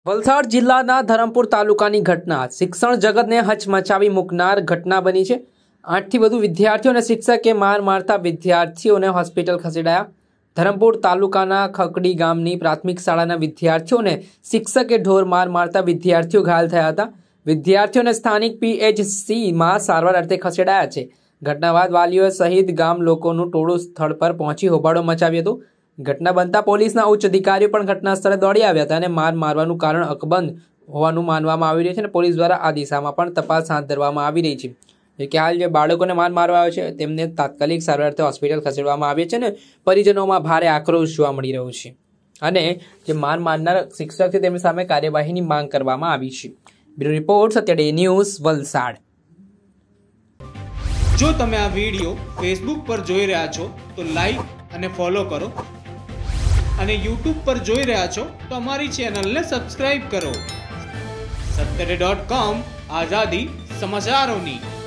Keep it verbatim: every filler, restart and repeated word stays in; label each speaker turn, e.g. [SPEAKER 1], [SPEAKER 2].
[SPEAKER 1] વલસાડ જિલ્લાના ધરમપુર તાલુકાની ઘટના શિક્ષણ જગતને હચમચાવી મૂકનાર ઘટના બની છે। આઠથી વધુ વિદ્યાર્થીઓ અને શિક્ષકે માર મારતા વિદ્યાર્થીઓને હોસ્પિટલ ખસેડાયા। ધરમપુર તાલુકાના ખકડી ગામની પ્રાથમિક શાળાના વિદ્યાર્થીઓને શિક્ષકે ઢોર માર મારતા વિદ્યાર્થીઓ ઘાયલ થયા હતા। વિદ્યાર્થીઓને સ્થાનિક પીએચસીમાં સારવાર અર્થે ખસેડાયા છે। ઘટના બાદ વાલીઓ સહિત ગામ લોકોનું ટોળું સ્થળ પર પહોંચી હોબાળો મચાવ્યો હતો। ઘટના બનતા પોલીસના ઉચ્ચ અધિકારીઓ પણ ઘટના સ્થળે દોડી આવ્યા હતા અને માર મારવાનું કારણ અકબંધ હોવાનું માનવામાં આવી રહ્યું છે અને પોલીસ દ્વારા આ દિશામાં પણ તપાસ હાથ ધરવામાં આવી રહી છે કે હાલ જે બાળકોને માર મારવા આવ્યો છે તેમને તાત્કાલિક સારવાર અર્થે હોસ્પિટલ ખસેડવામાં આવ્યા છે અને પરિજનોમાં ભારે આક્રોશ જોવા મળી રહ્યો છે અને જે માર મારનાર શિક્ષક છે તેમની સામે કાર્યવાહીની માંગ કરવામાં આવી છે। Bureau report Satya day news Valsad.
[SPEAKER 2] જો તમે આ વિડીયો ફેસબુક પર જોઈ રહ્યા છો તો લાઈક અને ફોલો કરો અને યુટ્યુબ પર જોઈ રહ્યા છો તો અમારી ચેનલને સબસ્ક્રાઇબ કરો। સત્ય ડે ડોટ કોમ આઝાદી સમાચારોની।